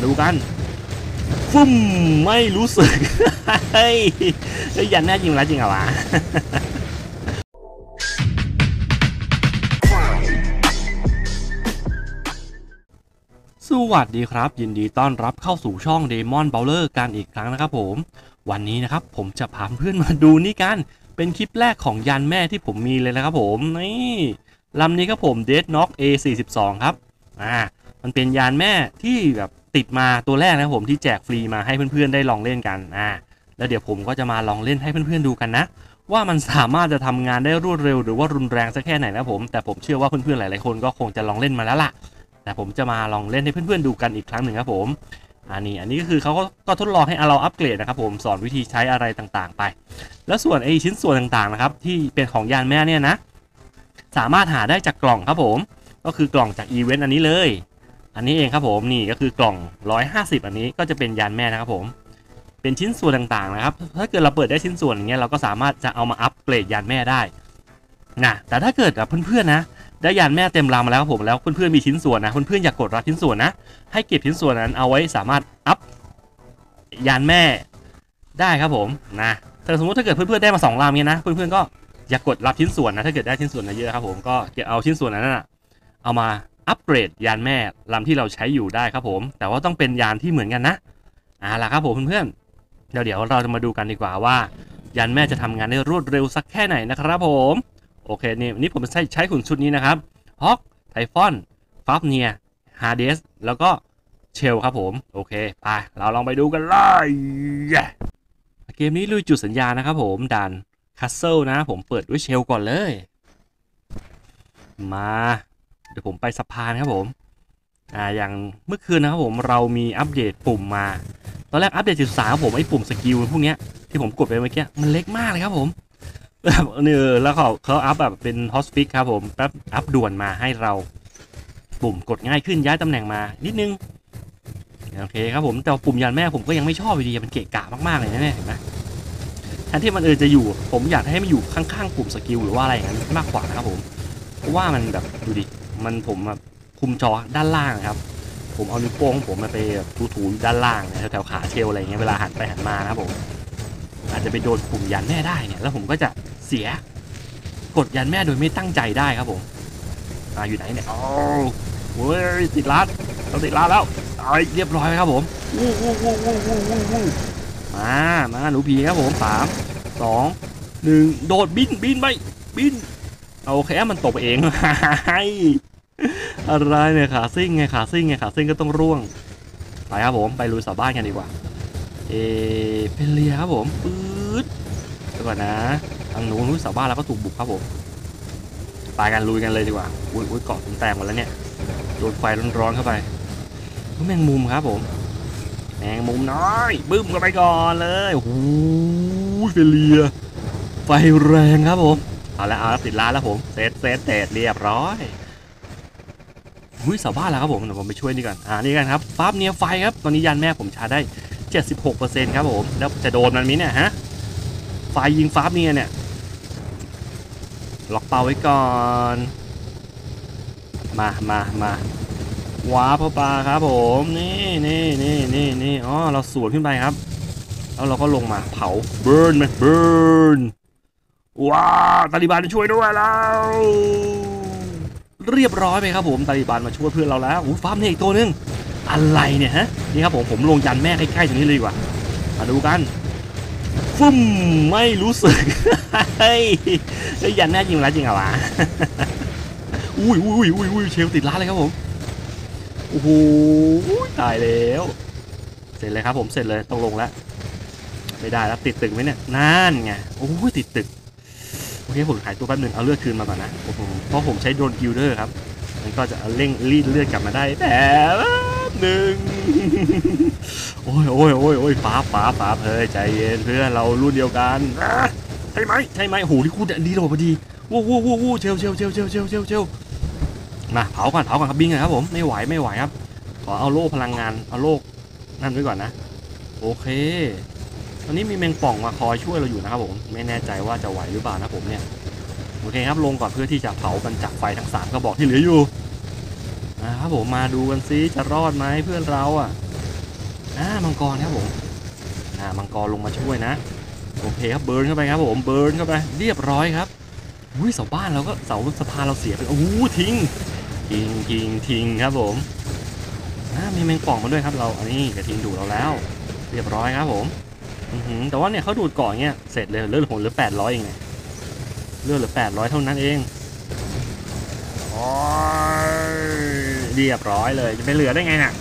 ดูกันฟุ่มไม่รู้สึกเฮ้ยยันแน่จริงแล้วจริงเหรอวะสวัสดีครับยินดีต้อนรับเข้าสู่ช่อง Demon Brawler กันอีกครั้งนะครับผมวันนี้นะครับผมจะพาเพื่อนมาดูนี่กันเป็นคลิปแรกของยันแม่ที่ผมมีเลยนะครับผมนี่ลำนี้ครับผม Deathknock A42 ครับมันเป็นยานแม่ที่แบบติดมาตัวแรกนะครับผมที่แจกฟรีมาให้เพื่อนๆได้ลองเล่นกันแล้วเดี๋ยวผมก็จะมาลองเล่นให้เพื่อนๆดูกันนะว่ามันสามารถจะทำงานได้รวดเร็วหรือว่ารุนแรงสักแค่ไหนนะผมแต่ผมเชื่อว่าเพื่อนๆหลายๆคนก็คงจะลองเล่นมาแล้วล่ะแต่ผมจะมาลองเล่นให้เพื่อนๆดูกันอีกครั้งหนึ่งครับผมอันนี้ก็คือเขาก็ทดลองให้เราอัปเกรดนะครับผมสอนวิธีใช้อะไรต่างๆไปแล้วส่วนไอชิ้นส่วนต่างๆนะครับที่เป็นของยานแม่เนี่ยนะสามารถหาได้จากกล่องครับผมก็คือกล่องจากอีเวนต์อันนี้เลยอันนี้เองครับผมนี่ก็คือกล่อง150อันนี้ก็จะเป็นยานแม่นะครับผมเป็นชิ้นส่วนต่างๆนะครับถ้าเกิดเราเปิดได้ชิ้นส่วนอย่างเงี้ยเราก็สามารถจะเอามาอัปเกรดยานแม่ได้นะแต่ถ้าเกิดกับเพื่อนๆนะได้ยานแม่เต็มลำมาแล้วครับผมแล้วเพื่อนๆมีชิ้นส่วนนะเพื่อนๆอยากกดรับชิ้นส่วนนะให้เก็บชิ้นส่วนนั้นเอาไว้สามารถอัพยานแม่ได้ครับผมนะแต่สมมติถ้าเกิดเพื่อนๆได้มา2ลำเงี้ยนะเพื่อนๆก็อยากกดรับชิ้นส่วนนะถ้าเกิดได้ชิ้นส่วนเยอะครับผมก็จะเอาชิ้นส่วนนั้นนะเอามาอัปเกรดยานแม่ลำที่เราใช้อยู่ได้ครับผมแต่ว่าต้องเป็นยานที่เหมือนกันนะล่ะครับผมเพื่อนๆเดี๋ยวเราจะมาดูกันดีกว่าว่ายานแม่จะทำงานได้รวดเร็วสักแค่ไหนนะครับผมโอเคนี่ผมใช้หุ่นชุดนี้นะครับฮอกไทฟอนฟาฟเนียฮาเดสแล้วก็เชลครับผมโอเคไปเราลองไปดูกันเลยเกมนี้ลุยจุดสัญญานะครับผมด่านคัสเซิลนะผมเปิดด้วยเชลก่อนเลยมาเดี๋ยวผมไปสะพานครับผมอย่างเมื่อคืนนะครับผมเรามีอัปเดตปุ่มมาตอนแรกอัปเดต13ครับผมไอ้ปุ่มสกิลพวกนี้ที่ผมกดไปเมื่อกี้มันเล็กมากเลยครับผมแล้วเขาอัพแบบเป็นฮอสฟิกครับผมแป๊บอัพด่วนมาให้เราปุ่มกดง่ายขึ้นย้ายตำแหน่งมานิดนึงโอเคครับผมแต่ปุ่มยันแม่ผมก็ยังไม่ชอบอยู่ดีมันเกะกะมากๆเลยนะเนี่ยเห็นไหมแทนที่มันจะอยู่ผมอยากให้มันอยู่ข้างๆปุ่มสกิลหรือว่าอะไรอย่างนั้นมากกว่านะครับผมเพราะว่ามันแบบดูดิผมคุมจอด้านล่างครับผมเอานิ้วโป้งของผมมาไปถูด้านล่างแถวขาเชลอะไรเงี้ยเวลาหันไปหันมานะครับผมอาจจะไปโดนปุ่มยันแม่ได้เนี่ยแล้วผมก็จะเสียกดยันแม่โดยไม่ตั้งใจได้ครับผมอยู่ไหนเนี่ยโอ้ยติดร้านเราติดร้านแล้วเรียบร้อยครับผมมาหนูผีครับผม3 2 1โดดบินไปบินโอเคมันตกเองอะไรเนี่ยขาซิ่งไงขาซิ่งก็ต้องร่วงไปครับผมไปลุยสาวบ้านกันดีกว่าเป็นเรียครับผมปื๊ดเดี๋ยวก่อนนะทางหนูสาวบ้านแล้วก็ถูกบุกครับผมไปกันลุยกันเลยดีกว่าอุ้ยเกาะแตกหมดแล้วเนี่ยโดนไฟร้อนเข้าไปแมงมุมครับผมแมงมุมน้อยบึ้มกันไปก่อนเลยโอ้โหเป็นเรียไฟแรงครับผมเอาติดร้านแล้วผมเสร็จเรียบร้อยสาวบ้านแล้วครับผมเดี๋ยวผมไปช่วยนี่ก่อนนี่กันครับฟาบเนียไฟครับตอนนี้ยันแม่ผมชาร์จได้ 76% ครับผมแล้วจะโดนมันมั้ยเนี่ยฮะไฟยิงฟาบเนียเนี่ยล็อกเป้าไว้ก่อนมาว้าพ่อปลาครับผมนี่เราสวนขึ้นไปครับแล้วเราก็ลงมาเผาเบิร์นว้าตาลิบันช่วยด้วยแล้วเรียบร้อยไปครับผมตาลิบันมาช่วยเพื่อนเราแล้วฟาร์มเนี่ยอีกตัวนึงอะไรเนี่ยฮะนี่ครับผมลงยันแม่ใกล้ๆตรงนี้เลยดีกว่ามาดูกันฟุ่มไม่รู้สึกเฮ้ยยันแม่จริงแล้วจริงเหรอวะอุ้ยเชลติดร้านเลยครับผมโอ้โหตายแล้วเสร็จเลยครับผมเสร็จเลยต้องลงแล้วไม่ได้แล้วติดตึกไหมเนี่ยนั่นไงโอ้ยติดตึกโอเคผมหายตัวแป๊บนึงเอาเลือดคืนมาก่อนนะเพราะผมใช้โดรนกิลเดอร์ครับมันก็จะเร่งรีดเลือดกลับมาได้แต่หนึ่งโอ้ยฟ้าเฮ้ยใจเย็นเพื่อนเรารุ่นเดียวกันใช่ไหมโหที่คูดีโหลพอดีวู้เชลมาเผาก่อนครับบิงครับผมไม่ไหวครับขอเอาโล่พลังงานเอาโล่นั่นไว้ก่อนนะโอเคตอนนี้มีแมงป่องมาคอยช่วยเราอยู่นะครับผมไม่แน่ใจว่าจะไหวหรือเปล่านะผมเนี่ยโอเคครับลงก่อนเพื่อที่จะเผากันจากไฟทั้ง3กระบอกที่เหลืออยู่ครับผมมาดูกันซิจะรอดไหมเพื่อนเรามังกรครับผมมังกรลงมาช่วยนะโอเคครับเบิร์นเข้าไปครับผมเบิร์นเข้าไปเรียบร้อยครับอุ้ยเสาบ้านเราก็เสาสะพานเราเสียไปทิ้งครับผมมีแมงป่องมาด้วยครับเราอันนี้กระทิงดูเราแล้วเรียบร้อยครับผมแต่ว่าเนี่ยเขาดูดเกาะเงี้ยเสร็จเลยเลือดผมเหลือ800เองเนี่ยเลือดเหลือ800เท่านั้นเองเรียบร้อยเลยจะไปเหลือได้ไงน่ะ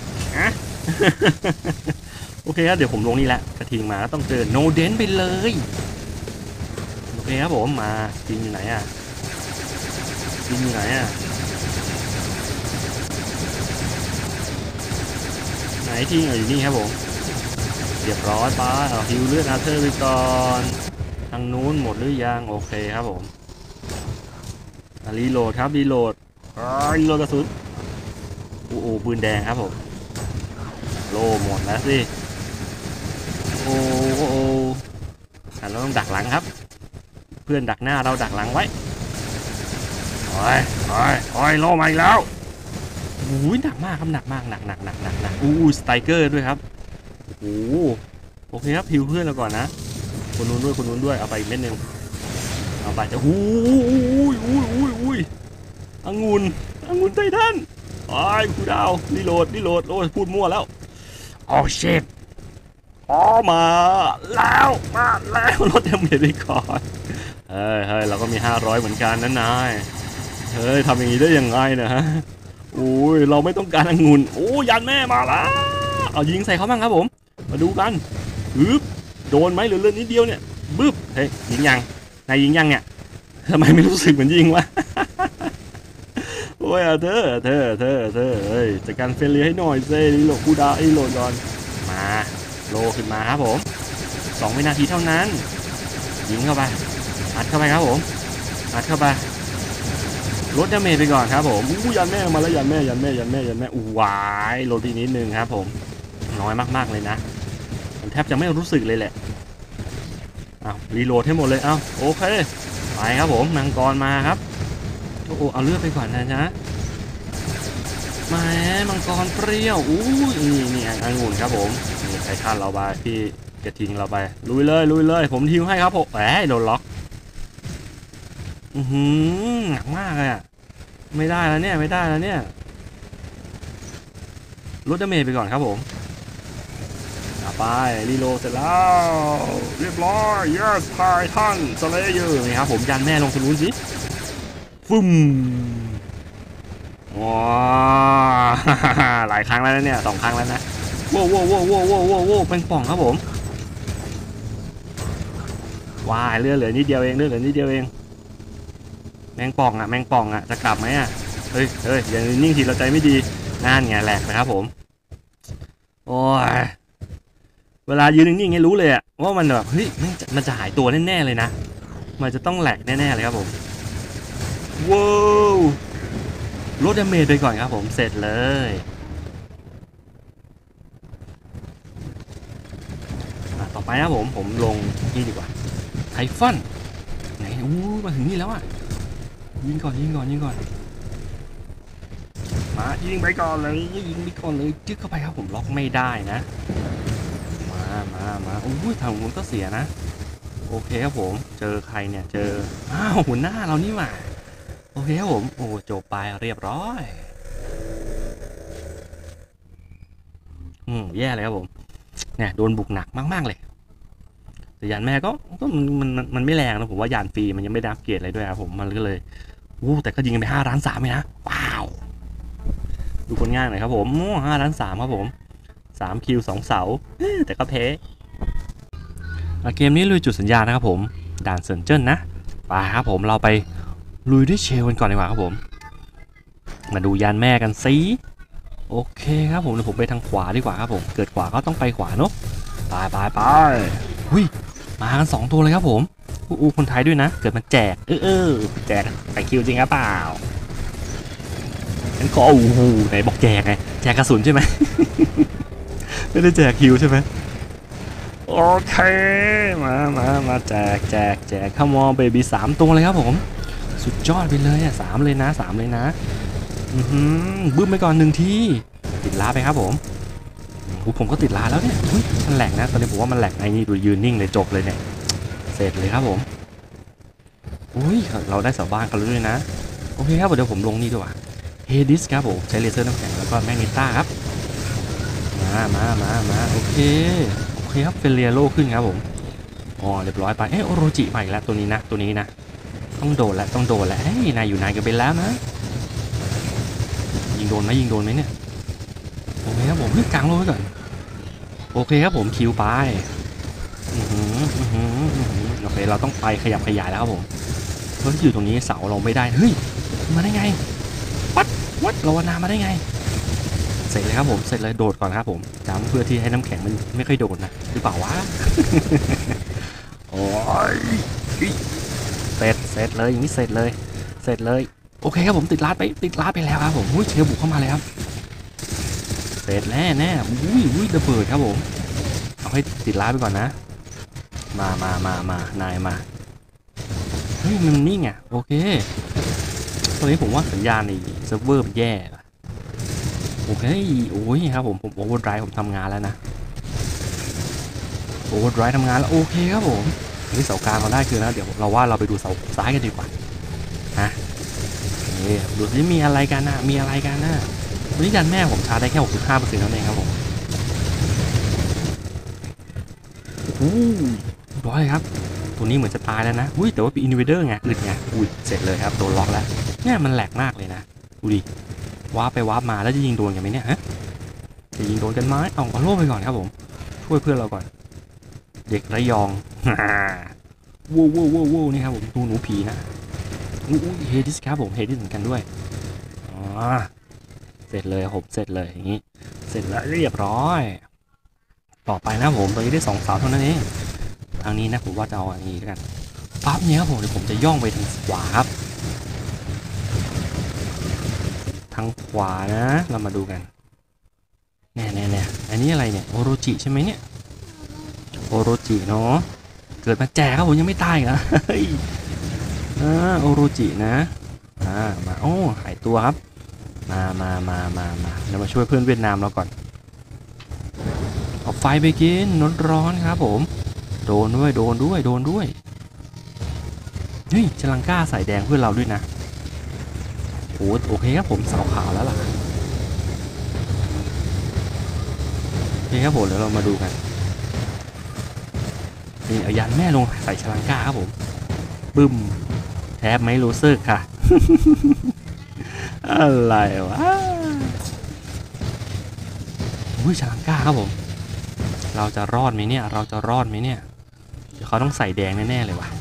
โอเคครับเดี๋ยวผมลงนี่แหละกระทิงมาต้องเจอโนเดนไปเลยโอเคครับผมมาทิงอยู่ไหนทิงอยู่ไหนไหนทิงอยู่นี่ครับผมเรียบร้อยป้าฮิวเลือดอาเธอร์ไปก่อนทางนู้นหมดหรือยังโอเคครับผมรีโหลดครับรีโหลดกระสุนปืนแดงครับผมโล่หมดแล้วสิเราต้องดักหลังครับเพื่อนดักหน้าเราดักหลังไว้โล่มาอีกแล้วหนักมากครับหนักมากหนักสไตรเกอร์ด้วยครับโอเคครับพิวเพื่อนเราก่อนนะคนนู้นด้วยเอาไปอีกเม็ดนึงเอาไปจะองุ่นไททันกูดาวรีโหลดโอ้ยพูดมั่วแล้วเช็ดมาแล้วรถยังไม่ได้ก่อนเฮ้ยเราก็มี500เหมือนกันนะนายเฮ้ยทำอย่างนี้ได้ยังไงนะฮะเราไม่ต้องการองุ่นยันแม่มาแล้วเอายิงใส่เขาบ้างครับผมมาดูกันโดนไหมหรือเลือดนิดเดียวเนี่ยบึ๊บเฮ้ยยิงยังนายยิงยังเนี่ยทำไมไม่รู้สึกเหมือนยิงวะเธอเฮ้ยจัดการเฟรนลี่ให้หน่อยเซ่รีโหลดกูดาโหลดก่อนมาโลขึ้นมาครับผม2 วินาทีเท่านั้นยิงเข้าไปอัดเข้าไปครับผมอัดเข้าไปลดดาเมจไปก่อนครับผมยันแม่มาแล้วยันแม่วายลดไปนิดนึงครับผมน้อยมากๆเลยนะผมแทบจะไม่รู้สึกเลยแหละรีโหลดให้หมดเลยโอเคไปครับผมมังกรมาครับเอาเลือดไปก่อนนะจ๊ะมามังกรเปรี้ยวนี่องุ่นครับผมนี่ใครฆ่าเราไปพี่กระทิงเราไปลุยเลยผมทิวให้ครับผมโดนล็อกหนักมากเลยไม่ได้แล้วเนี่ยลดดาเมจไปก่อนครับผมไปรีโหลดเสร็จแล้วเรียบร้อย yes ไททันสเลเยอร์นี่ครับผมยันแม่ลงทะลุสิฟึ่มว้าหลายครั้งแล้วเนี่ย2 ครั้งแล้วนะโว้เป็นป่องครับผมว้ายเลือดเหลือนิดเดียวเองแมงป่องจะกลับไหมเฮ้ยอย่างนิ่งทีเราใจไม่ดีนั่นไงแหลกนะครับผมโอ้ยเวลายืนนิ่งๆไงรู้เลยว่ามันแบบเฮ้ยมันจะหายตัวแน่ๆเลยนะมันจะต้องแหลกแน่ๆเลยครับผมว้าวลดดาเมจไปก่อนครับผมเสร็จเลยต่อไปนะผมลงนี่ดีกว่าไทฟอนไหนมาถึงนี่แล้วยิงก่อนมายิงไปก่อนเลยจึ๊กเข้าไปครับผมล็อกไม่ได้นะมาทางผมก็เสียนะโอเคครับผมเจอใครเนี่ยเจอหัวหน้าเรานี่หว่าโอเคครับผมจบไปเรียบร้อยแย่เลยครับผมเนี่ยโดนบุกหนักมากๆเลยแต่ยานแม่ก็มันไม่แรงนะผมว่ายานฟรีมันยังไม่ได้อัปเกรดอะไรด้วยครับผมมันก็เลยแต่ก็ยิงไป5.3 ล้านเลยนะว้าวดูผลงานหน่อยครับผม5.3 ล้านครับผม3 คิว 2 เสาแต่ก็แพ้เกมนี้ลุยจุดสัญญาณนะครับผมด่านเซินเจิ้นนะไปครับผมเราไปลุยด้วยเชลกันก่อนดีกว่าครับผมมาดูยานแม่กันซิโอเคครับผมเดี๋ยวผมไปทางขวาดีกว่าครับผมเกิดขวาก็ต้องไปขวาเนาะไปมากัน2 ตัวเลยครับผมคนไทยด้วยนะเกิดมาแจกแจกใส่คิวจริงครับเปล่างั้นก็ไหนบอกแจกไงแจกกระสุนใช่ไหม ไม่ได้แจกคิวใช่ไหมโอเคมาแจกเข้ามอเบบี้3 ตัวเลยครับผมสุดยอดไปเลย3 เลยนะบึ้มไปก่อน1 ทีติดล้าไปครับผมผมก็ติดลาแล้วเนี่ยมันแหลกนะตอนนี้ผมว่ามันแหลกไอ้นี่ดูยืนนิ่งเลยจบเลยเนี่ยเสร็จเลยครับผมเราได้เสาบ้านกันแล้วด้วยนะโอเคครับเดี๋ยวผมลงนี่ดีกว่าเฮดิสครับผมใช้เลเซอร์น้ำแข็งแล้วก็แมกนีต้าครับมาโอเคครับเฟเรียโลขึ้นครับผมเรียบร้อยไปโอโรจิมาอีกแล้วตัวนี้นะต้องโดนแล้วนายอยู่นายกันไปแล้วนะยิงโดนไหมเนี่ยโอเคครับผมกลางโลไว้ก่อนโอเคครับผมคิวไปโอเคเราต้องไปขยับขยายแล้วครับผมเพราะที่อยู่ตรงนี้เสาเราไม่ได้เฮ้ยมาได้ไงวัดเราวนามาได้ไงเสร็จเลยครับผมเสร็จเลยโดดก่อนครับผมจำเพื่อที่ให้น้ำแข็งมันไม่ค่อยโดดนะหรือเปล่าวะ โอ้ยเสร็จเลยอย่างนี้เสร็จเลยโอเคครับผมติดลาดไปแล้วครับผมเชลบุกเข้ามาเลยครับเสร็จแน่ระเบิดครับผมเอาให้ติดลาดไปก่อนนะมานายมาเฮ้ยมันนี่ไงโอเคตอนนี้ผมว่าสัญญาณในเซิร์ฟเวอร์มันแย่โอเคครับผมโอเวอร์ไดรฟ์ผมทำงานแล้วนะโอเวอร์ไดรฟ์ทำงานแล้วโอเคครับผมนี่เสากลางเราได้คือนะเดี๋ยวเราไปดูเสาซ้ายกันดีกว่านี่ดูสิมีอะไรกันนะวันนี้ยันแม่ผมชาร์จได้แค่ 65% นั่นเองครับผมร้อยครับตัวนี้เหมือนจะตายแล้วนะแต่ว่าเป็นอินเวเดอร์ไงอึดไงเสร็จเลยครับโดนล็อกแล้วเนี่ยมันแหลกมากเลยนะดูดิวาร์ปไปวาร์ปมาแล้วจะยิงโดนกันไหมเนี่ยฮะจะยิงโดนกันไหมเอาโล่ไปก่อนครับผมช่วยเพื่อนเราก่อนเด็กระยองว้าวนี่ครับผมตัวหนูผีนะเฮดิสครับผมเฮดิสเหมือนกันด้วยเสร็จเลยผมเสร็จเลยอย่างนี้เสร็จแล้วเรียบร้อยต่อไปนะผมตอนนี้ได้2เสาเท่านั้นเองทางนี้นะผมว่าจะเอาอันนี้กันปั๊บเนี้ยครับผมเดี๋ยวผมจะย่องไปทางขวาครับทางขวานะเรามาดูกันแน่อันนี้อะไรเนี่ยโอโรจิใช่ไหมเนี่ยโอโรจิเนาะเกิดมาแจกครับผมยังไม่ตายเหรอโอโรจินะมาหายตัวครับมาเรามาช่วยเพื่อนเวียดนามเราก่อนเอาไฟไปกินร้อนครับผมโดนด้วยเฮ้ยชลังก้าใส่แดงเพื่อนเราด้วยนะโอเคครับผมเสาขาวแล้วล่ะโอเคครับผมเดี๋ยวเรามาดูกันนี่เอายันแม่ลงใส่ชลังก้าครับผมบึ้มแทบไม่รู้สึกค่ะ อะไรวะชลังก้าครับผมเราจะรอดไหมเนี่ยเดี๋ยวเขาต้องใส่แดงแน่ๆเลยว่ะ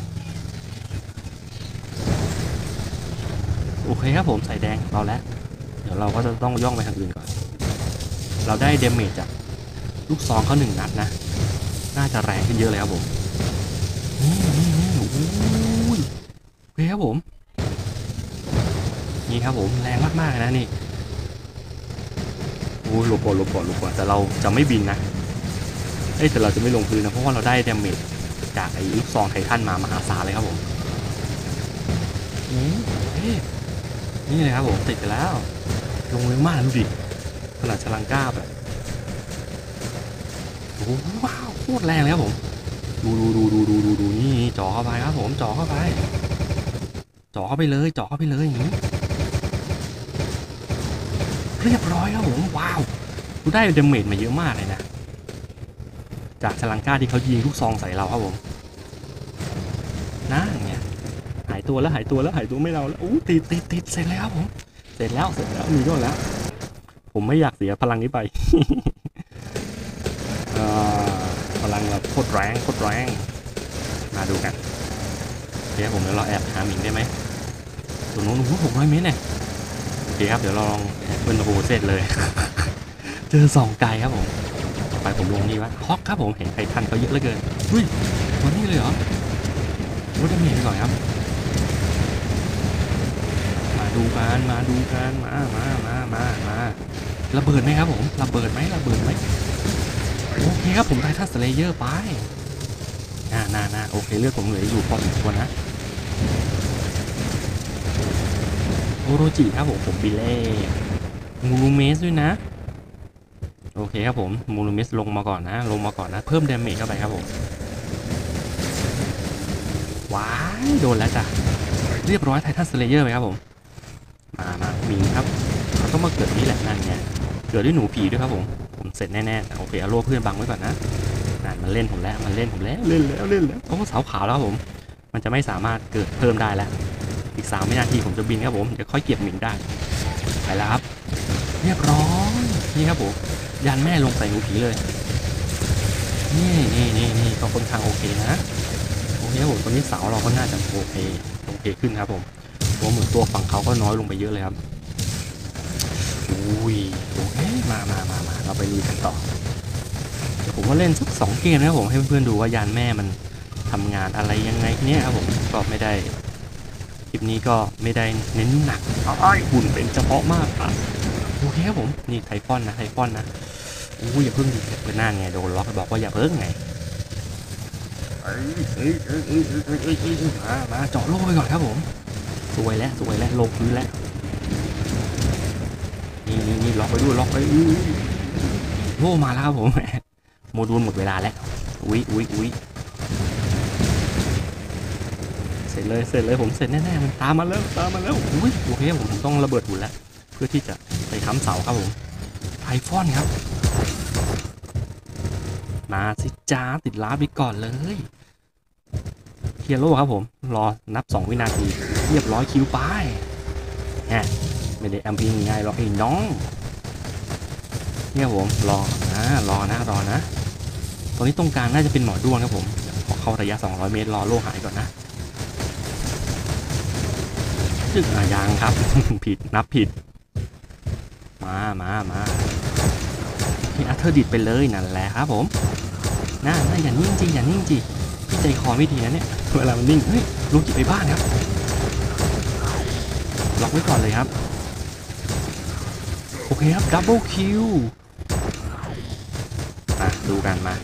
โอเคครับผมใส่แดงเราแล้วเดี๋ยวเราก็จะต้องย่องไปทางอื่นก่อนเราได้เดเมจจากลูกซองเขา1 นัดนะน่าจะแรงขึ้นเยอะเลยครับผมโอเคครับผมนี่ครับผมแรงมากๆนะนี่หลบก่อนแต่เราจะไม่บินนะแต่เราจะไม่ลงพื้นนะเพราะว่าเราได้เดเมจจากไอ้ลูกซองไททันมหาศาลเลยครับผมนี่เลยครับผมติดไปแล้วลงเร็วมากดูดิขนาดชลังก้าแบบว้าวโคตรแรงเลยครับผมดูนี่จ่อเข้าไปครับผมจ่อเข้าไปเลยอย่างนี้เรียบร้อยครับผมว้าวดูได้เดเมจมาเยอะมากเลยนะจากชลังก้าที่เขายิงลูกซองใส่เราครับผมนั่นไงหายตัวไม่เราแล้วติดเสร็จแล้วครับผมเสร็จแล้วมีก็แล้วผมไม่อยากเสียพลังนี้ไป พลังแบบโคตรแรงมาดูกันเดี๋ยวผมเดี๋ยวเราแอบหาหมิงได้ไหมตัวโน้น600 เมตรเนี่ยโอเคครับเดี๋ยวเราลองเป็นเสร็จเลย เจอ2 ไกลครับผมต่อไปผมลงนี่วะฮอกครับผมเห็นไททันเขาเยอะเหลือเกินตัวนี้เลยเหรอรู้ได้เมจก่อนครับมาดูกันมาระเบิดไหมครับผมระเบิดไหมโอเคครับผมไททันสเลเยอร์ไปน่าโอเคเลือดผมเหลืออยู่พอสมควรนะโอโรจิครับผมบิเล่งูเมสด้วยนะโอเคครับผมมูลมิสลงมาก่อนนะลงมาก่อนนะเพิ่มดาเมจเข้าไปครับผมว้ายโดนแล้วจ้ะเรียบร้อยไททันสเลเยอร์ไปครับผมมามีครับเขาต้องมาเกิดนี่แหละนั่นไงเกิดด้วยหนูผีด้วยครับผมเสร็จแน่ๆโอเคเอาโล่เพื่อนบังไว้ก่อนนะมันเล่นผมแล้วเล่นแล้วโอ้สาวขาวแล้วครับผมมันจะไม่สามารถเกิดเพิ่มได้แล้วอีก3 วินาทีผมจะบินครับผมเดี๋ยวค่อยเก็บหมิงได้ไปแล้วครับเรียบร้อยนี่ครับผมยันแม่ลงใส่หนูผีเลยนี่ก็ค่อนข้างโอเคนะโอเคครับผมตอนนี้เสาเราก็น่าจะโอเคขึ้นครับผมตัวเหมือนตัวฝั่งเขาก็น้อยลงไปเยอะเลยครับอุ้ยโอเคมาเราไปลุยกันต่อเดี๋ยวผมว่าเล่นสัก2 เกมนะครับผมให้เพื่อนๆดูว่ายานแม่มันทำงานอะไรยังไงเนี่ยครับผมก็ไม่ได้คลิปนี้ก็ไม่ได้เน้นหนักหุ่นเป็นเฉพาะมากอ่ะโอเคครับผมนี่ไทฟอนนะอู้อย่าเพิ่งดิเป็นหน้าไงโดนล็อกบอกว่าอย่าเพิ่งไงมาเจาะโล่ไปก่อนครับผมสวยแล้วลงพื้นแล้วนี่ล็อกไปด้วยโล่มาแล้วครับผมโมดูลหมดเวลาแล้วอุ้ยเสร็จเลยผมเสร็จแน่ๆมันตามมาแล้วอุ้ยโอเคผมต้องระเบิดหุ่นแล้วเพื่อที่จะไปค้ำเสาครับผมไทฟอนครับมาสิจ้าติดล้าไปก่อนเลยเคลียร์โล่ครับผมรอนับ2 วินาทีเรียบร้อยคิวไปไม่ได้แอมพีง่ายหรอกไอ้น้องเนี่ยผมรอนะตอนนี้ตรงกลางน่าจะเป็นหมอด้วงครับผมขอเข้าระยะ200 เมตรรอโล่หายก่อนนะจึกยังครับ ผิดนับผิดมาที่อัธเธอร์ดิดไปเลยนั่นแหละครับผมน่าอย่านิ่งจีพี่ใจคอไม่ดีนะเนี่ยเวลามันนิ่งเฮ้ยลูกจิตไปบ้านครับล็อกไว้ก่อนเลยครับโอเคครับดับเบิลคิวดูกันมา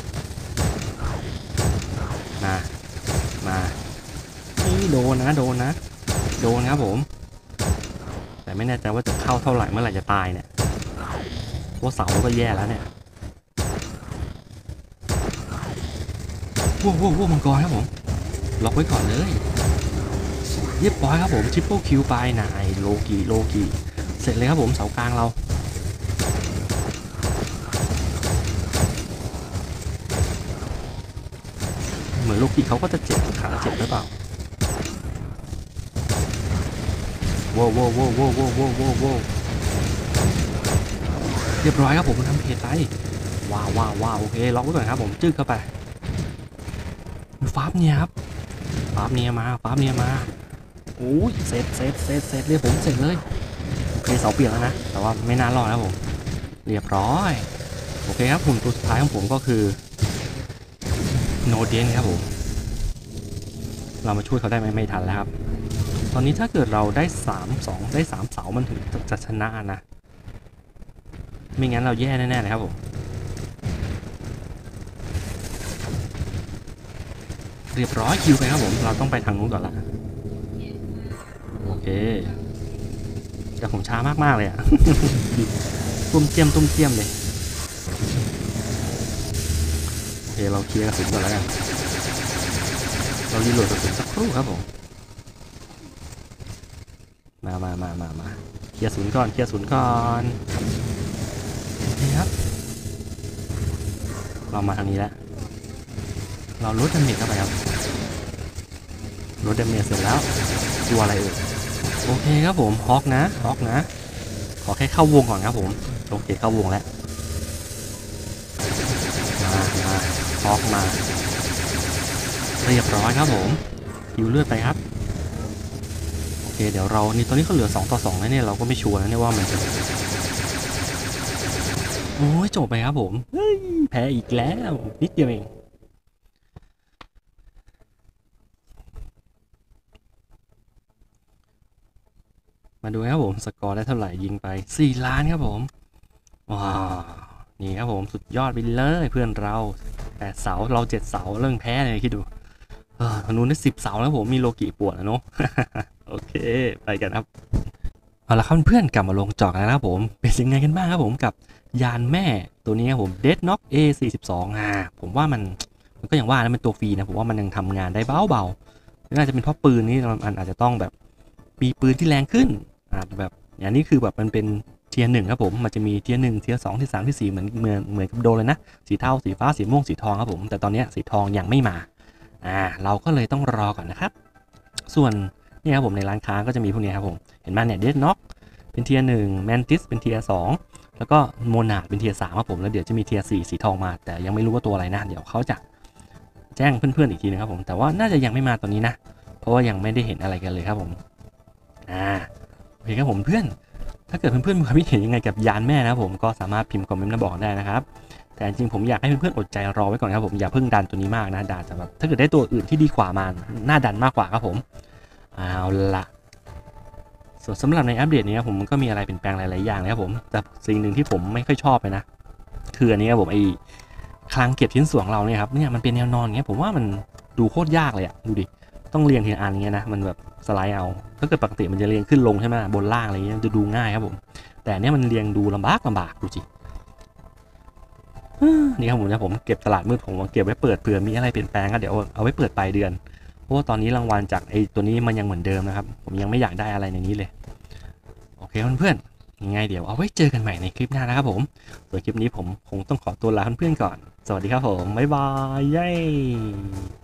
นี่โดนครับผมแต่ไม่แน่ใจว่าจะเข้าเท่าไหร่เมื่อไหร่จะตายเนี่ยว่าเสาก็แย่แล้วเนี่ยว้มังกรครับผมล็อกไว้ก่อนเลยเรียบร้อยครับผมทริปเปิลคิวไปนายโลกิเสร็จเลยครับผมเสากลางเราเหมือนโลกิเขาก็จะเจ็บขาเจ็บหรือเปล่าว้าวเรียบร้อยครับผมมันทำเพจไปว้าวโอเคล็อกไว้ก่อนครับผมจึ๊กเข้าไปฟาร์ปเนี่ยครับฟาร์ปเนี่ยมาโอ้ยเสร็จเรียบผมเสร็จเลยโอเคเสาเปียกแล้วนะแต่ว่าไม่น่ารอดนะผมเรียบร้อยโอเคครับหุ่นตัวสุดท้ายของผมก็คือโนเดนครับผมเรามาช่วยเขาได้ไหมไม่ทันแล้วครับตอนนี้ถ้าเกิดเราได้3 เสามันถึงจะชนะนะไม่งั้นเราแย่แน่ๆเลยครับผมเรียบร้อยคิวไปครับผมเราต้องไปทางนู้นก่อนละโอเคแต่ผมช้ามากเลยอ่ะ ตุ้มเจียมเลยโอเคเราเคลียร์กระสุนก่อนแล้วกันเรารีโหลดกระสุนสักครู่ครับผมมาเคลียร์ศูนย์ก่อนนี่ครับเรามาทางนี้แล้วเราลดดาเมจเข้าไปครับลดดาเมจเสร็จแล้วตัวอะไรเอ่ยโอเคครับผมฮอกนะขอแค่เข้าวงก่อนครับผมโอเคเข้าวงแล้วมาฮอกมาเรียบร้อยครับผมฮิวเลือดไปครับโอเคเดี๋ยวเรานี่ตอนนี้เขาเหลือ2-2แล้วเนี่ยเราก็ไม่ชัวร์นะเนี่ยว่ามันจะโอ้ยจบไปครับผมแพ้อีกแล้วนิดเดียวเองมาดูครับผมสกอร์ได้เท่าไหร่ยิงไป4 ล้านครับผมว้าวนี่ครับผมสุดยอดไปเลยเพื่อนเรา8 เสาเรา7 เสาเรื่องแพ้เลยคิดดูทางนู้นได้10 เสาแล้วผมมีโลกิปวดนะเนาะ โอเคไปกันครับเอาละครับเพื่อนกลับมาลงจอกันแล้วนะครับผมเป็นยังไงกันบ้างครับผมกับยานแม่ตัวนี้ครับผม Dead Knock A42 ผมว่ามันก็อย่างว่านะมันตัวฟรีนะผมว่ามันยังทำงานได้เบาๆน่าจะเป็นเพราะปืนนี้มันอาจจะต้องแบบมีปืนที่แรงขึ้นอาจแบบอย่างนี้คือแบบมันเป็นเทียร์หนึ่งครับผมมันจะมีเทียร์หนึ่งเทียร์สองเทียร์สามเทียร์สี่เหมือนกับโดเลยนะสีเทาสีฟ้าสีม่วงสีทองครับผมแต่ตอนนี้สีทองยังไม่มาเราก็เลยต้องรอก่อนนะครับส่วนนี่ครับผมในร้านค้าก็จะมีพวกนี้ครับผมเห็นไหมเนี่ย Dead Knockเป็นเทียร์หนึ่งแมนติสเป็นเทียร์สองแล้วก็โมนาดเป็นเทียร์สามครับผมแล้วเดี๋ยวจะมีเทียร์สี่สีทองมาแต่ยังไม่รู้ว่าตัวอะไรนะเดี๋ยวเขาจะแจ้งเพื่อนๆอีกทีนะครับผมแต่ว่าน่าจะยังไม่มาตอนนี้นะเพราะว่ายังไม่ได้เห็นอะไรกันเลยครับผมโอเคครับผมเพื่อนถ้าเกิดเพื่อนๆมีความคิดเห็นยังไงกับยานแม่นะครับผมก็สามารถพิมพ์คอมเมนต์มาบอกได้นะครับแต่จริงๆผมอยากให้เพื่อนๆอดใจรอไว้ก่อนครับผมอย่าเพิ่งดันตัวนี้มากนะดันจะแบบถ้าเกิดได้ตัวอื่นที่ดีกว่ามาน่าดันมากกว่าครับผมเอาละส่วนสำหรับในอัปเดตนี้ผมก็มีอะไรเปลี่ยนแปลงหลายๆอย่างนะครับผมแต่สิ่งหนึ่งที่ผมไม่ค่อยชอบเลยนะคืออันนี้ครับผมไอ้คลังเก็บชิ้นส่วนของเราเนี่ยครับเนี่ยมันเป็นแนวนอนเงี้ยผมว่ามันดูโคตรยากเลยอะดูดิต้องเรียงทีละอันเงี้ยนะมันแบบสไลด์เอาถ้าเกิดปกติมันจะเรียงขึ้นลงใช่ไหมบนล่างอะไรเงี้ยจะดูง่ายครับผมแต่เนี้ยมันเรียงดูลำบากดูจินี่ครับผมนะผมเก็บตลาดมืดผมเก็บไว้เปิดเผื่อมีอะไรเปลี่ยนแปลงก็เดี๋ยวเอาไว้เปิดปลายเดือนเพราะว่าตอนนี้รางวัลจากไอ้ตัวนี้มันยังเหมือนเดิมนะครับผมยังไม่อยากได้อะไรในนี้เลยโอเคเพื่อนๆยังไงเดี๋ยวเอาไว้เจอกันใหม่ในคลิปหน้านะครับผมส่วนคลิปนี้ผมคงต้องขอตัวลาเพื่อนๆก่อนสวัสดีครับผมบ๊ายบายเย้